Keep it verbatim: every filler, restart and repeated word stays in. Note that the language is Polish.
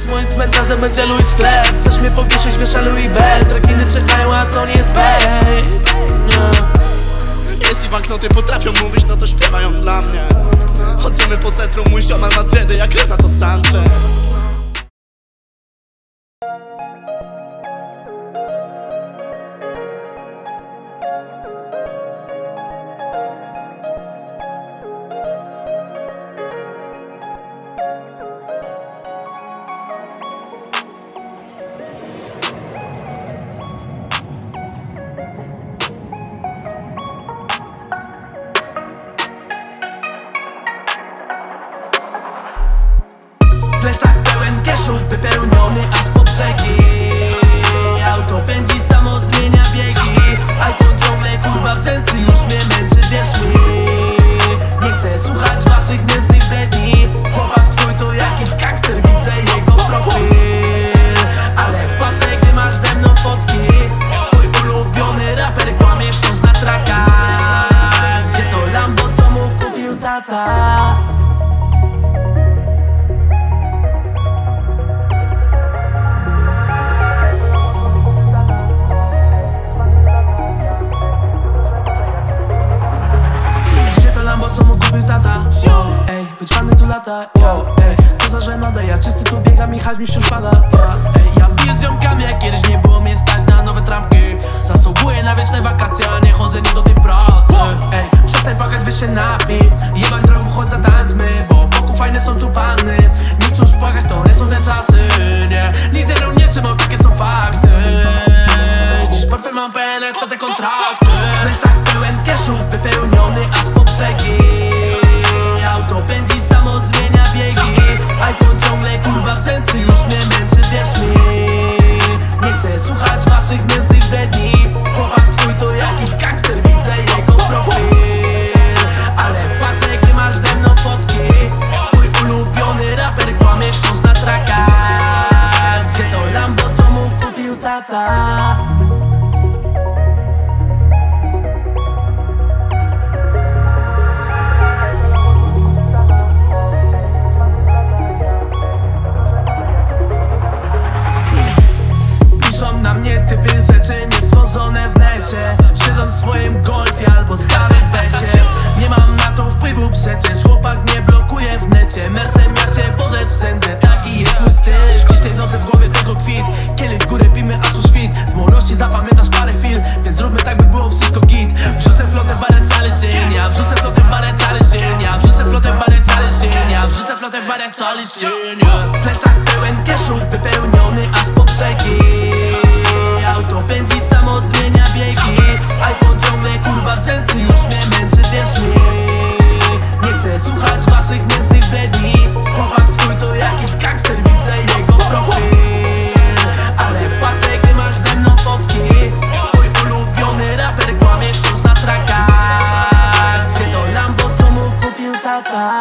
Z moim cmentarzem będzie Louis sklep. Chcesz mnie powieszyć, wiesza Louis Bell. Trekiny czyhają, a co nie jest bej. Jeśli banknoty potrafią mówić, no to śpiewają dla mnie. Chodzimy po centrum, mój ziomal ma dready jak Renato Sanchez. Plecak pełen kieszów, wypełniony aż po brzegi. Auto pędzi, samo zmienia biegi. iPhone ciągle kurwa w ręce, już mnie męczy, wierz mi. Nie chcę słuchać waszych nędznych bredni. Chłopak twój to jakiś gangster, widzę jego profil. Ale patrzę, gdy masz ze mną fotki. Twój ulubiony raper kłamie wciąż na trakach. Gdzie to Lambo, co mu kupił tata? Co mu kupił tata? Ej, wyćpany tu lata, yo, ej. Co za żenada, ja czysty tu biegam i hajs mi wciąż pada, ja, ej. Ja biję z ziomkami, jak kiedyś nie było mnie stać na nowe trampki. Zasługuję na wieczne wakacje, a nie chodzenie do tej pracy. Ej, przestań płakać, weź się napij. Jebać drogą, chodź zatańczmy, bo wokół fajne są tu panny. Nie chcę już płakać, to nie są te czasy, nie. Nic ze mną nie trzymał, takie są fakty. Dziś portfel mam pełen, co te kontrakty. Plecak pełen kieszów, wypełniony aż po brzegi. Auto pędzi, samo zmienia biegi. iPhone ciągle kurwa w ręce, już mnie męczy, wierz mi. Nie chcę słuchać waszych nędznych bredni. Chłopak twój to jakiś gangster, widzę jego profil. Ale patrzę, gdy masz ze mną fotki. Twój ulubiony raper kłamie wciąż na trakach. Gdzie to Lambo, co mu kupił tata? Na mnie typy rzeczy niestworzone w necie. Siedząc w swoim golfie albo starym becie. Nie mam na to wpływu przecież, chłopak nie blokuje w necie. Mercem ja się wożę wszędzie, taki jest mój styl. Dziś tej nocy w głowie tego kwit. Kielich w górę pijmy aż u świt. Z młodości zapamiętasz parę chwil, więc zróbmy tak, by było wszystko git. Wrzucę flotę w barę cały dzień, ja wrzucę flotę w barę cały dzień, ja wrzucę flotę w barę cały dzień, ja wrzucę flotę w barę cały dzień. Plecak pełen kieszów, wypełniony aż po brzegi. Auto pędzi, samo zmienia biegi. iPhone ciągle kurwa w ręce, już mnie męczy, wierz mi. Nie chcę słuchać waszych nędznych bredni. Chłopak twój to jakiś gangster, widzę jego profil. Ale patrzę, gdy masz ze mną fotki. Twój ulubiony raper kłamie wciąż na trakach. Gdzie to Lambo, co mu kupił tata?